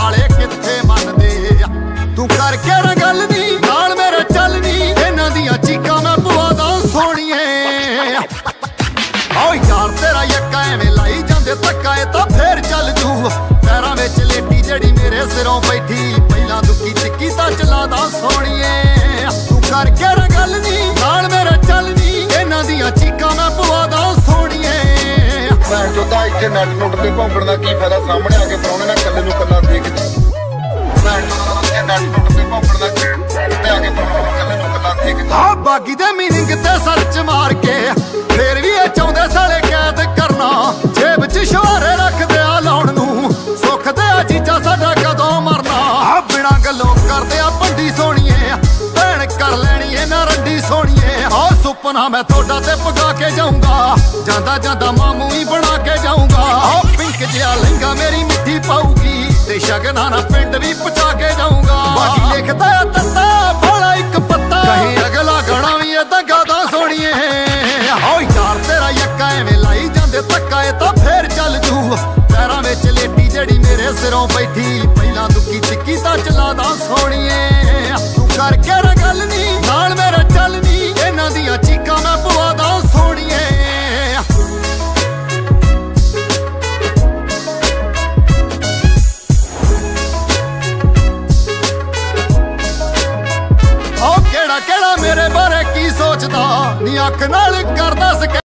वाले कित्थे मनदे आ। तू करके ना गल नी नाल मेरे चल नी, इन्हां दियां चीकां मैं पवादा सोहणीए। ओ यार तेरा यक्का एवें लाई जांदे धक्का ए तां फेर चल जू। पैरां विच लेटी जेड़ी मेरे सिरों बैठी, पहिलां दुक्की तिक्की तां चलादा सोहणीए। तू करके ना गल नी नाल मेरे चल नी, इन्हां दियां चीकां मैं पवादा सोहणीए। भैन चोदा इत्थे नट नुट ते भौंकण दा की फायदा, सामने आके प्राहुणे ना कल्ले नूं कल्ला देख। भैन चोदा इत्थे नट नुट ते भौंकण दा की ते आके प्राहुणे नूं कल्ले नूं कल्ला देख। आ बागी दे मीनिंग ते सर्च मार के फेर भी ये चाहुंदे साले कैद करना। जेब च शवारे रखदे आ लाउण नूं, सुख दे आ चीजा साडा कदों मरना। आ बिना गल्लों करदे आ भंडी सोहणीए, भैन कर लैणी ए ना रंडी सोहणीए। आ सुपना मैं थोड़ा ते पगा के जाऊंगा, जांदा जांदा मामू ही बना के जाऊंगा। आ पिंक जिहा लहंगा मेरी मिट्टी पाऊगी, ते शगना ना पिंड भी पहुंचा के जाऊंगा। बाकी लिखदा है तत्ता भोला एक पत्ता, कहीं अगला गणा भी ए दगा दा सोहणीए। ओ यार तेरा यक्का एवें लाई जांदे धक्का ए तां फेर चल जू। पैरां विच लेटी जेड़ी मेरे सिरों बैठी, पहिलां दुक्की तिक्की तां चलादा सोहणीए। तू करके ना गल नी नाल मेरे चल नी, इन्हां दियां चीकां मैं पवादा सोहणीए। ओ केड़ा केड़ा मेरे बारे की सोचदा नी, अख नाल करदा